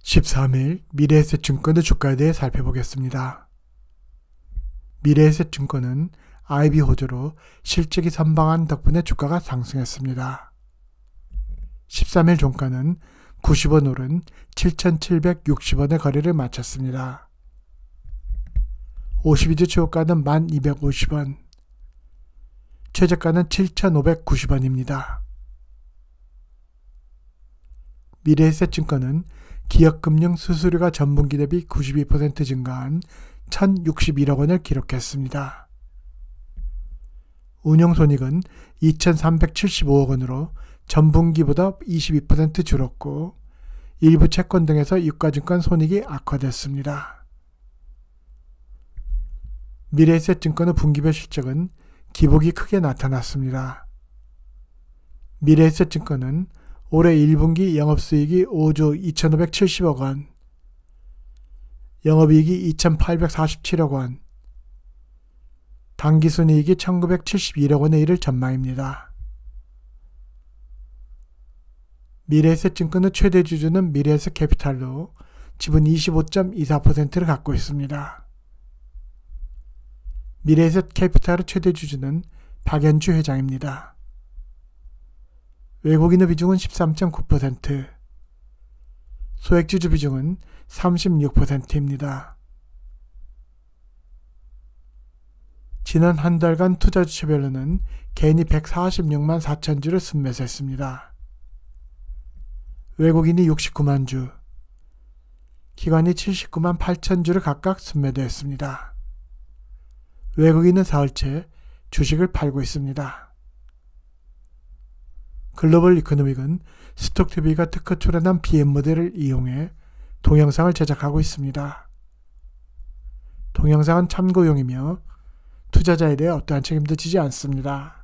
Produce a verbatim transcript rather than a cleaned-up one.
십삼 일 미래에셋증권의 주가에 대해 살펴보겠습니다. 미래에셋증권은 아이비 호조로 실적이 선방한 덕분에 주가가 상승했습니다. 십삼 일 종가는 구십 원 오른 칠천칠백육십 원의 거래를 마쳤습니다. 오십이 주 최고가는 만 이백오십 원, 최저가는 칠천오백구십 원입니다. 미래에셋증권은 기업금융 수수료가 전분기 대비 구십이 퍼센트 증가한 천육십일억 원을 기록했습니다. 운용손익은 이천삼백칠십오억 원으로 전분기보다 이십이 퍼센트 줄었고 일부 채권 등에서 유가증권 손익이 악화됐습니다. 미래에셋증권의 분기별 실적은 기복이 크게 나타났습니다. 미래에셋증권은 올해 일 분기 영업수익이 오조 이천오백칠십억 원, 영업이익이 이천팔백사십칠억 원, 당기순이익이 천구백칠십일억 원에 이를 전망입니다. 미래에셋증권의 최대 주주는 미래에셋캐피탈로 지분 이십오 점 이사 퍼센트를 갖고 있습니다. 미래에셋캐피탈의 최대 주주는 박연주 회장입니다. 외국인의 비중은 십삼 점 구 퍼센트, 소액주주 비중은 삼십육 퍼센트입니다. 지난 한 달간 투자주체별로는 개인이 백사십육만 사천 주를 순매수했습니다. 외국인이 육십구만 주, 기관이 칠십구만 팔천 주를 각각 순매도했습니다. 외국인은 사흘째 주식을 팔고 있습니다. 글로벌 이코노믹은 스톡티비가 특허 출원한 비엠 모델을 이용해 동영상을 제작하고 있습니다. 동영상은 참고용이며 투자자에 대해 어떠한 책임도 지지 않습니다.